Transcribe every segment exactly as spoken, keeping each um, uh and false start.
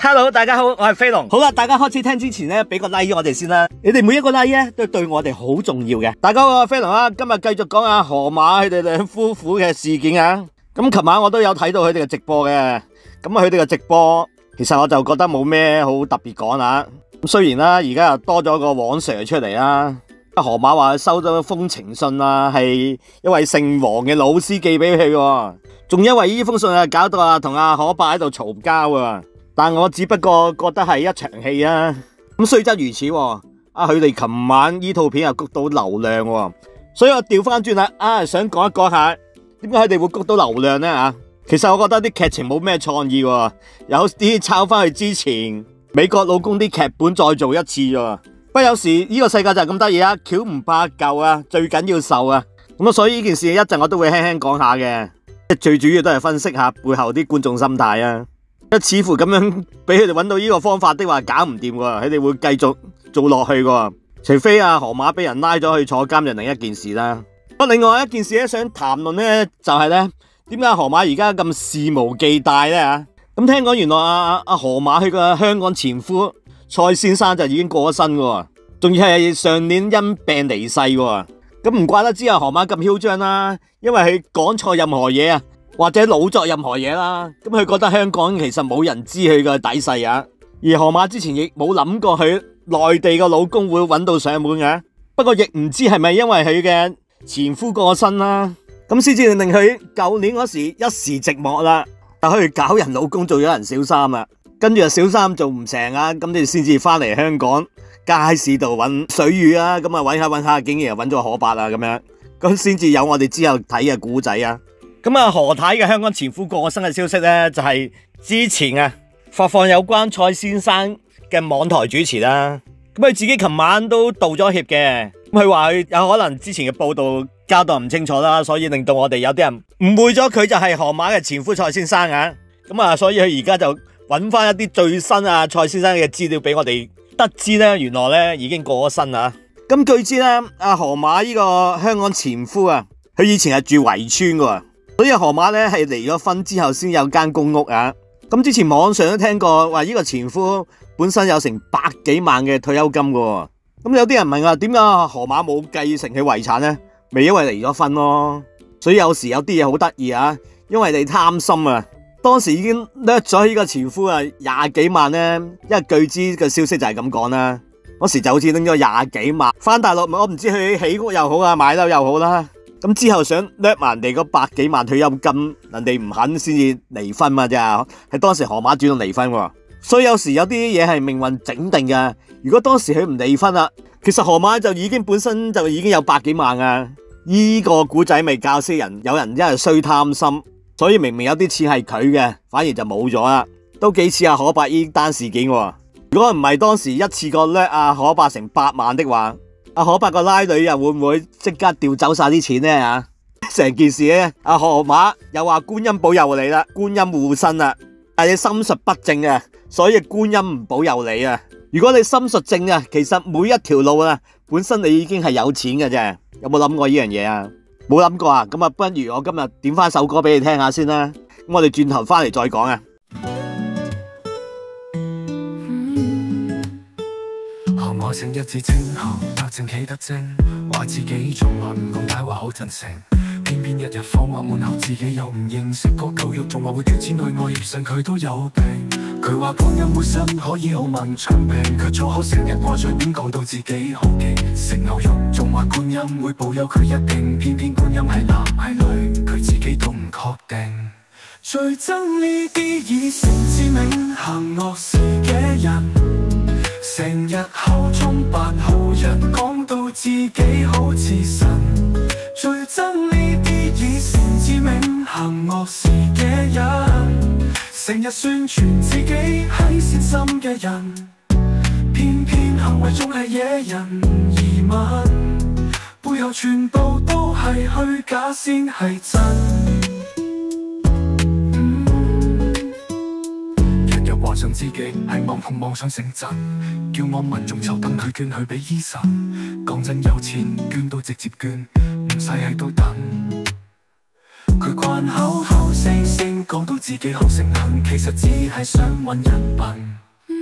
Hello， 大家好，我係飛龍。好啦，大家開始聽之前咧，俾個 like 我哋先啦。你哋每一個 like 咧，都對我哋好重要嘅。大家好，我係飛龍啊，今日繼續講下河馬佢哋兩夫婦嘅事件啊。咁琴晚我都有睇到佢哋嘅直播嘅。咁啊，佢哋嘅直播，其實我就覺得冇咩好特別講啦。咁雖然啦，而家又多咗個黃 Sir 出嚟啦。河馬話收咗封情信啊，係一位姓黃嘅老師寄俾佢，仲因為呢封信啊，搞到啊同阿可伯喺度嘈交啊。但我只不過覺得係一場戲啊。咁雖則如此，啊佢哋琴晚呢套片又谷到流量，所以我調翻轉啦，啊想講一講下，點解佢哋會谷到流量呢？啊，其實我覺得啲劇情冇咩創意，有啲抄翻去之前美國老公啲劇本再做一次啫。不過有時呢個世界就係咁得意啊，橋唔怕舊啊，最緊要受啊。咁啊，所以呢件事一陣我都會輕輕講下嘅，最主要都係分析下背後啲觀眾心態啊。似乎咁樣俾佢哋揾到呢個方法的話，搞唔掂喎，佢哋會繼續做落去嘅，除非啊河馬俾人拉咗去坐監就另一件事啦。不過另外一件事咧，想談論咧就係咧，點解河馬而家咁肆無忌憚咧啊？咁聽講原來阿阿河馬佢個香港前夫蔡先生就已經過咗身嘅，仲要係上年因病離世嘅。咁唔怪得之啊河馬咁囂張啦，因為佢講錯任何嘢啊，或者老作任何嘢啦，咁佢覺得香港其實冇人知佢嘅底細啊。而河馬之前亦冇諗過佢內地個老公會揾到上門嘅，不過亦唔知係咪因為佢嘅前夫過身啦，咁先至令佢舊年嗰時一時寂寞啦，就去搞人老公做咗人小三啦。跟住啊小三做唔成啊，咁你先至翻嚟香港街市度揾水魚啊，咁啊揾下揾下，竟然又揾咗可伯啊咁樣，咁先至有我哋之後睇嘅古仔啊。咁啊何太嘅香港前夫過身嘅消息咧，就係之前啊發放有關蔡先生嘅網台主持啦。咁佢自己琴晚都道咗歉嘅，咁佢話佢有可能之前嘅報道交代唔清楚啦，所以令到我哋有啲人誤會咗佢就係河馬嘅前夫蔡先生啊。咁啊，所以佢而家就揾翻一啲最新啊蔡先生嘅資料俾我哋得知咧，原來咧已經過咗身啊。咁據知咧，阿河馬呢個香港前夫啊，佢以前係住圍村噶，所以河馬咧係離咗婚之後先有間公屋啊。咁之前網上都聽過話呢個前夫本身有成百幾萬嘅退休金噶。咁有啲人問啊，點解河馬冇繼承佢遺產咧？咪因為離咗婚咯。所以有時有啲嘢好得意啊，因為你貪心啊。當時已經掠咗呢個前夫啊廿幾萬咧，因為據知嘅消息就係咁講啦。嗰時就好似拎咗廿幾萬翻大陸，我唔知佢起屋又好啊，買樓又好啦。咁之後想掠埋人哋嗰百幾萬退休金，人哋唔肯先至離婚嘛，啫係當時河馬主動離婚喎。所以有時有啲嘢係命運整定嘅。如果當時佢唔離婚啦，其實河馬就已經本身就已經有百幾萬啊。依、這個古仔咪教識人，有人因為衰貪心。所以明明有啲錢係佢嘅，反而就冇咗啦，都幾似阿可伯呢單事件喎。如果唔係當時一次過掠阿可伯成百萬的話，阿可伯個拉女又會唔會即刻調走晒啲錢呢？啊，成件事咧，阿河馬又話觀音保佑你啦，觀音護身啦，但係你心術不正啊，所以觀音唔保佑你啊。如果你心術正啊，其實每一條路啊，本身你已經係有錢嘅啫。有冇諗過呢樣嘢啊？冇諗過啊，咁啊，不如我今日點翻首歌俾你聽下先啦。咁我哋轉頭翻嚟再講啊。 河馬成日自稱後得正企得正，話自己從來唔講大話好真誠，偏偏一日放學門口自己又唔認識個狗肉，仲話會捐錢去愛，葉上佢都有病。佢話觀音會身可以好問長病，卻粗口成日掛嘴邊講到自己好勁，食牛肉仲話觀音會保佑佢一定，偏偏觀音係男係女，佢自己都唔確定。最憎呢啲以誠之名行惡事嘅人，成日口中扮好人，講到自己好似神。最憎呢啲以誠之名行惡事嘅人，成日宣傳自己係善心嘅人，偏偏行為中係野人。疑問背後全部都係虛假先係真。話上自己係網紅妄想成真，叫網民眾籌等佢捐去俾醫生。講真有錢捐都直接捐，唔使喺度等。佢慣口口聲聲講到自己好誠懇，其實只係想揾人笨。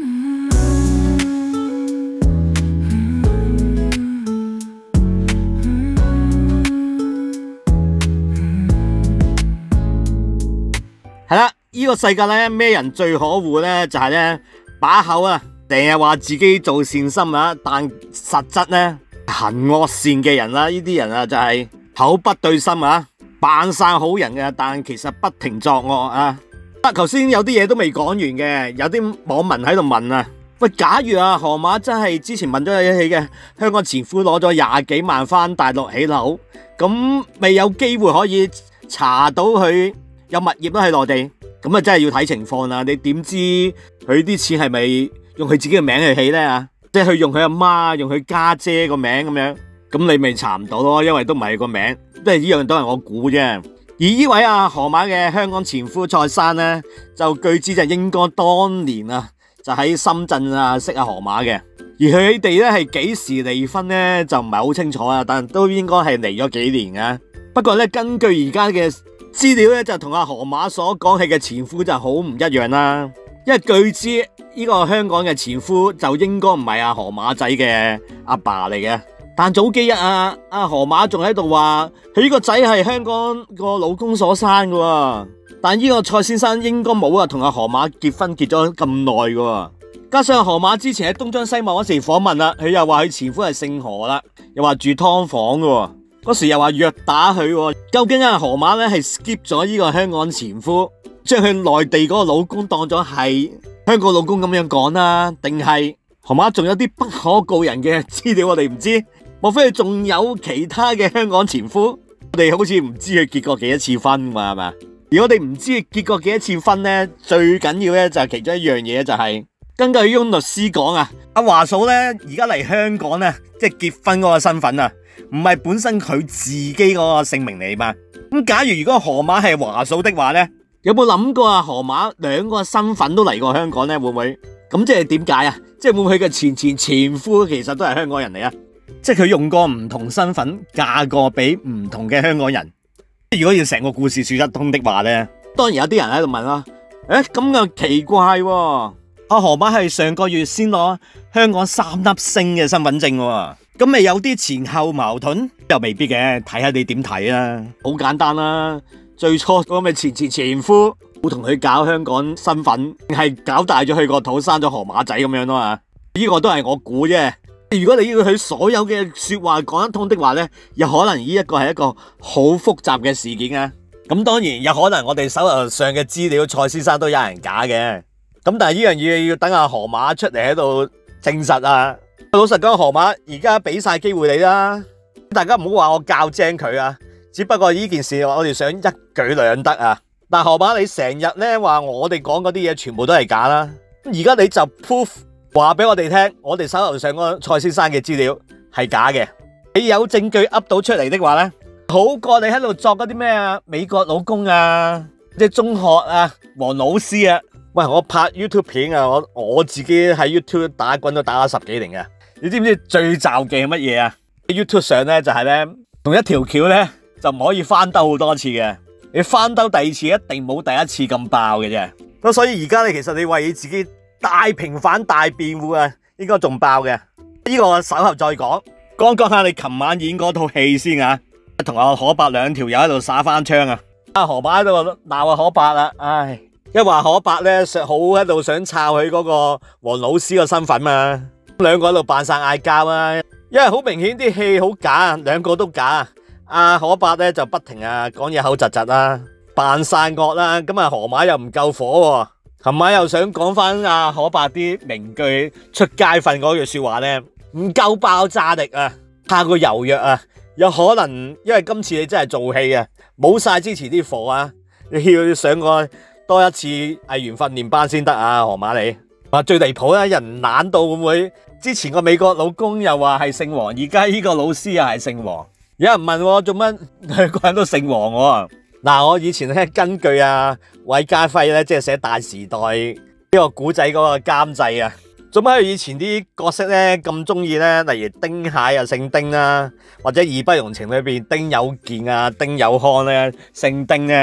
係啦，呢個世界咧，咩人最可惡咧？就係咧把口啊，成日話自己做善心啊，但實質咧行惡善嘅人啦，呢啲人啊就係口不對心啊，扮晒好人嘅，但其實不停作惡啊。得頭先有啲嘢都未講完嘅，有啲網民喺度問啊，喂，假如啊河馬真係之前問咗一起嘅香港前夫攞咗廿幾萬翻大陸起樓，咁未有機會可以查到佢有物業都喺內地，咁啊真係要睇情況啦。你點知佢啲錢係咪用佢自己嘅名去起咧啊？即係佢用佢阿媽、用佢家姐個名咁樣，咁你咪查唔到咯，因為都唔係個名，即係呢樣都係我估啫。而呢位啊河馬嘅香港前夫蔡生咧，就據知就應該當年啊就喺深圳啊識阿河馬嘅，而佢哋咧係幾時離婚咧就唔係好清楚啊，但都應該係離咗幾年啊。不過咧根據而家嘅資料咧就同阿河馬所講起嘅前夫就好唔一樣啦，因為據知呢個香港嘅前夫就應該唔係阿河馬仔嘅阿爸嚟嘅，但早幾日啊阿河馬仲喺度話佢呢個仔係香港個老公所生嘅，但呢個蔡先生應該冇啊同阿河馬結婚結咗咁耐嘅，加上河馬之前喺東張西望嗰時訪問啦，佢又話佢前夫係姓何啦，又話住劏房嘅。嗰時又話虐打佢，究竟阿河馬咧係 skip 咗呢個香港前夫，將佢內地嗰個老公當咗係香港老公咁樣講啦，定係河馬仲有啲不可告人嘅資料我哋唔知？莫非佢仲有其他嘅香港前夫？我哋好似唔知佢結過幾多次婚嘛，係咪？而我哋唔知佢結過幾多次婚咧，最緊要咧就係其中一樣嘢就係、是、根據翁律師講啊，阿華嫂咧而家嚟香港咧，即係結婚嗰個身份啊。唔係本身佢自己嗰個姓名嚟嘛？咁假如如果河馬係華嫂的話咧，有冇諗過啊？河馬兩個身份都嚟過香港咧，會唔會？咁即係點解啊？即係會唔會佢嘅前前前夫其實都係香港人嚟啊？即係佢用過唔同身份嫁過俾唔同嘅香港人。如果要成個故事說得通的話咧，當然有啲人喺度問啦，誒咁又奇怪喎、啊？阿河馬係上個月先攞香港三粒星嘅身份證喎。咁咪有啲前後矛盾，又未必嘅，睇下你點睇啦。好簡單啦，最初嗰咪前前前夫冇同佢搞香港身份，係搞大咗佢個肚，生咗河馬仔咁樣咯嘛。呢個都係我估啫。如果你要佢所有嘅說話講得通的話咧，有可能呢一個係一個好複雜嘅事件啊。咁當然有可能我哋手頭上嘅資料，蔡先生都有人假嘅。咁但係呢樣嘢要等阿河馬出嚟喺度證實啊。老實講，河馬而家俾晒機會你啦，大家唔好話我教精佢啊，只不過呢件事我哋想一舉兩得啊。但河馬你成日咧話我哋講嗰啲嘢全部都係假啦，而家你就 proof 話俾我哋聽，我哋手頭上個蔡先生嘅資料係假嘅，你有證據噏到出嚟的話咧，好過你喺度作嗰啲咩啊美國老公啊，即係中學啊黃老師啊。喂，我拍 YouTube 片啊，我我自己喺 YouTube 打滾都打咗十幾年嘅。你知唔知最罩忌係乜嘢啊 ？YouTube 上咧就係咧同一條橋咧就唔可以翻兜好多次嘅，你翻兜第二次一定冇第一次咁爆嘅啫。咁所以而家你其實你為你自己大平反大辯護啊，應該仲爆嘅。呢個我稍後再講，講講下你琴晚演嗰套戲先啊。同阿可伯兩條友喺度耍翻槍啊，阿河馬喺度鬧阿可伯啦，唉。一話可伯咧，好喺度想抄佢嗰個黃老師個身份嘛，兩個喺度扮晒嗌交啊，因為好明顯啲戲好假，兩個都假。阿可伯咧就不停啊講嘢口窒窒啦，扮晒惡啦，咁啊河馬又唔夠火，河馬又想講翻阿可伯啲名句出街訓嗰句說話咧，唔夠爆炸力啊，太過柔弱啊，有可能因為今次你真係做戲啊，冇晒之前啲火啊，你要上個多一次藝員訓練班先得啊，河馬你話最離譜啦，人懶到會唔會？之前個美國老公又話係姓黃，而家呢個老師又係姓黃。有人問我做乜兩個人都姓黃喎？嗱，我以前咧根據啊韋家輝咧，即係寫《大時代》呢個古仔嗰個監製啊，做乜佢以前啲角色咧咁中意咧？例如丁蟹啊姓丁啦，或者義不容情裏邊丁有健啊、丁有康咧姓丁咧。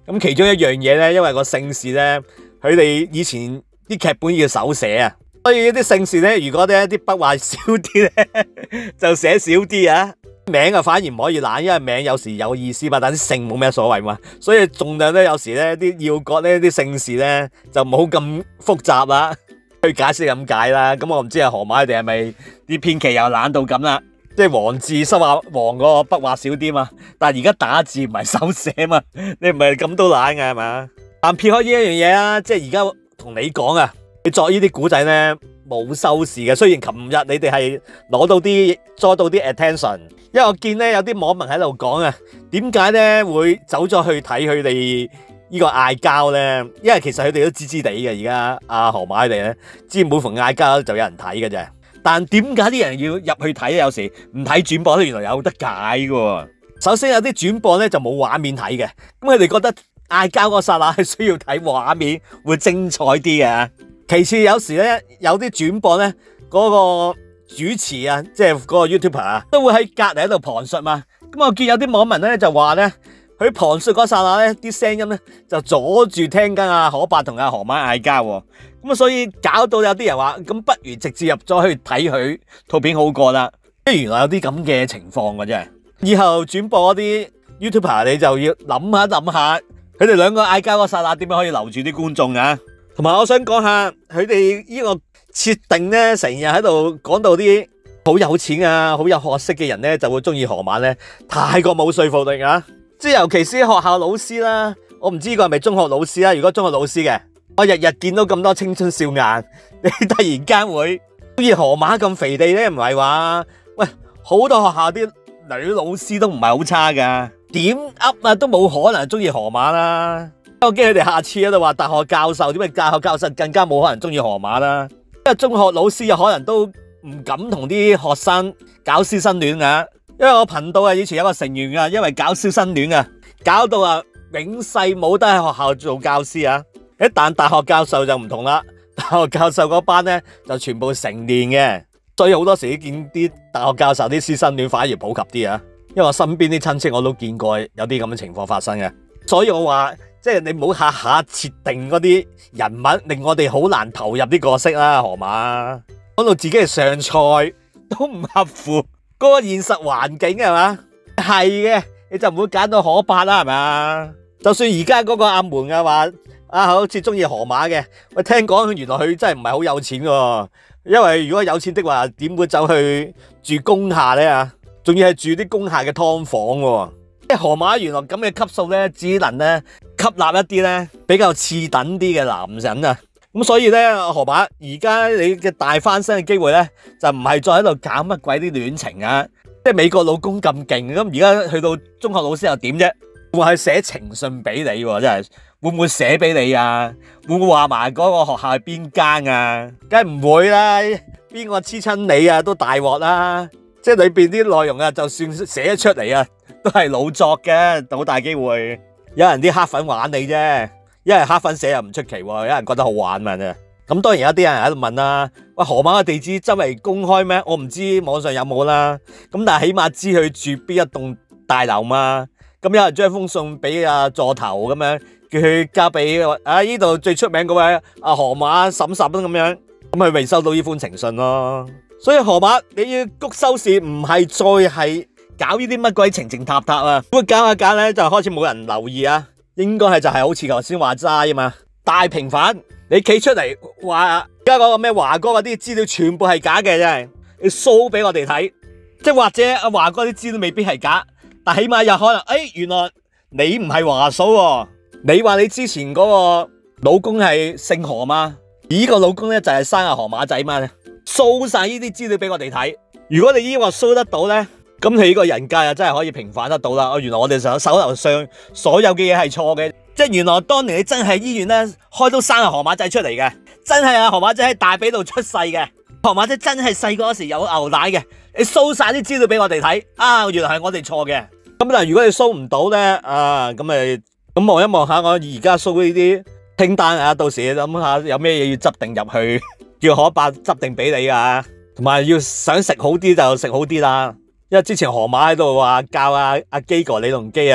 咁其中一樣嘢咧，因為個姓氏咧，佢哋以前啲劇本要手寫啊，所以啲姓氏咧，如果咧啲筆畫少啲咧，就寫少啲啊。名啊反而唔可以懶，因為名有時有意思嘛，但啲姓冇咩所謂嘛，所以盡量咧有時咧啲要角咧啲姓氏咧就唔好咁複雜啦，去解釋咁解啦。咁我唔知阿河馬佢哋係咪啲編劇又懶到咁啦，即係黃字收畫黃個筆畫少啲嘛，但係而家打字唔係手寫嘛，你唔係咁都懶㗎係嘛？但撇開呢一樣嘢啊，即係而家同你講啊，你作呢啲古仔咧冇收視嘅，雖然琴日你哋係攞到啲捉到啲 attention。因為我見咧有啲網民喺度講啊，點解咧會走咗去睇佢哋呢個嗌交咧？因為其實佢哋都知知地嘅，而家阿河馬佢哋咧，知每逢嗌交就有人睇嘅啫。但點解啲人要入去睇？有時唔睇轉播咧，原來有得解嘅。首先有啲轉播咧就冇畫面睇嘅，咁佢哋覺得嗌交嗰剎那係需要睇畫面，會精彩啲嘅。其次有時咧有啲轉播咧嗰個主持啊，即係嗰個 YouTuber 啊，都會喺隔籬喺度旁述嘛。咁我見有啲網民咧就話咧，佢旁述嗰剎那咧，啲聲音咧就阻住聽緊阿可伯同阿河馬嗌交。咁啊，所以搞到有啲人話，咁不如直接入咗去睇佢套片好過啦。即係原來有啲咁嘅情況嘅啫。以後轉播嗰啲 YouTuber，你就要諗下諗下，佢哋兩個嗌交嗰剎那點樣可以留住啲觀眾啊？同埋我想講下佢哋呢個設定咧，成日喺度講到啲好有錢啊、好有學識嘅人咧，就會中意河馬咧，太過冇說服力啊！即係尤其是學校老師啦，我唔知呢個係咪中學老師啦。如果中學老師嘅，我日日見到咁多青春少眼，你突然間會中意河馬咁肥地咧，唔係話喂，好多學校啲女老師都唔係好差噶，點噏啊都冇可能中意河馬啦。我驚佢哋下次喺度話大學教授，點解大學教授更加冇可能中意河馬啦？因為中學老師有可能都唔敢同啲學生搞師生戀啊！因為我頻道啊以前有個成員啊，因為搞師生戀啊，搞到啊永世冇得喺學校做教師啊！一旦大學教授就唔同啦，大學教授嗰班咧就全部成年嘅，所以好多時見啲大學教授啲師生戀反而普及啲啊！因為我身邊啲親戚我都見過有啲咁嘅情況發生嘅，所以我話。即係你唔好下下設定嗰啲人物，令我哋好難投入啲角色啦。河馬講到自己係上菜，都唔合乎嗰個現實環境係嘛？係嘅，你就唔會揀到可伯啦，係嘛？就算而家嗰個阿門啊話啊，好似中意河馬嘅，喂，聽講原來佢真係唔係好有錢喎。因為如果有錢的話，點會走去住工廈咧啊？仲要係住啲工廈嘅劏房喎。即係河馬原來咁嘅級數咧，只能咧。吸納一啲咧比較次等啲嘅男人啊，咁所以咧河馬而家你嘅大翻身嘅機會咧就唔係再喺度搞乜鬼啲戀情啊，即係美國老公咁勁，咁而家去到中學老師又點啫？會係寫情信俾你喎，真係會唔會寫俾你啊？會唔會話埋嗰個學校係邊間啊？梗係唔會啦，邊個黐親你啊都大鑊啦！即係裏邊啲內容啊，就算寫出嚟啊，都係老作嘅，好大機會。有人啲黑粉玩你啫，因為黑粉寫又唔出奇喎，有人覺得好玩嘛啫。咁當然有啲人喺度問啦，喂，河馬嘅地址周圍公開咩？我唔知網上有冇啦。咁但係起碼知佢住邊一棟大樓嘛。咁有人將封信俾阿座頭咁樣，叫佢交俾啊呢度最出名嗰位阿河馬嬸嬸咁樣，咁佢未收到呢封情信咯。所以河馬你要谷收視，唔係再係。搞呢啲乜鬼情情塔塔啊！咁搞下搞咧就開始冇人留意啊，應該係就係好似頭先話齋啊嘛，大平反你企出嚟話而家嗰個咩華哥嗰啲資料全部係假嘅，真係你 show 俾我哋睇，即係或者阿華哥啲資料未必係假，但起碼有可能，誒、哎、原來你唔係華嫂喎，你話你之前嗰個老公係姓何嘛，而呢個老公咧就係生阿河馬仔嘛 ，show 晒呢啲資料俾我哋睇，如果你呢個 show 得到咧。咁你呢個人格又真係可以平反得到啦！原來我哋手手頭上所有嘅嘢係錯嘅，即係原來當年你真係醫院咧開刀生阿河馬仔出嚟嘅，真係阿河馬仔喺大髀度出世嘅，河馬仔真係細個嗰時有牛奶嘅，你 show 晒啲資料俾我哋睇，啊，原來係我哋錯嘅。咁但係如果你 show 唔到咧，啊，咁咪咁望一望下我而家 show 呢啲清單啊，到時你諗下有咩嘢要執定入去，叫可伯執定俾你啊，同埋要想食好啲就食好啲啦。因為之前河馬喺度話教阿阿基哥李龍基啊，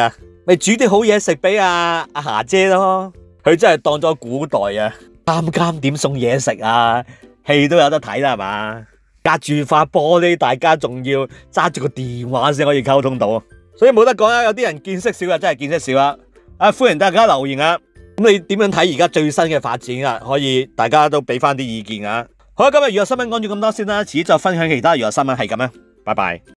咪煮啲好嘢食俾阿阿霞姐咯。佢真係當咗古代啊，啱啱點送嘢食啊，戲都有得睇啦，係嘛？隔住塊玻璃，大家仲要揸住個電話先可以溝通到，所以冇得講啊！有啲人見識少啊，真係見識少啊！啊，歡迎大家留言啊！咁你點樣睇而家最新嘅發展啊？可以大家都俾翻啲意見啊！好啦，今日娛樂新聞講咗咁多先啦，遲啲再分享其他娛樂新聞，係咁啊，拜拜。